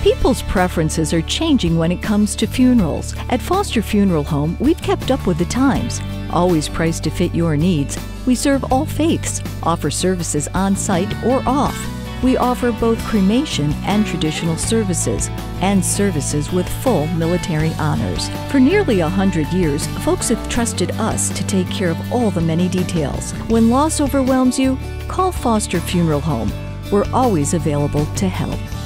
People's preferences are changing when it comes to funerals. At Foster Funeral Home, we've kept up with the times. Always priced to fit your needs. We serve all faiths, offer services on-site or off. We offer both cremation and traditional services, and services with full military honors. For nearly 100 years, folks have trusted us to take care of all the many details. When loss overwhelms you, call Foster Funeral Home. We're always available to help.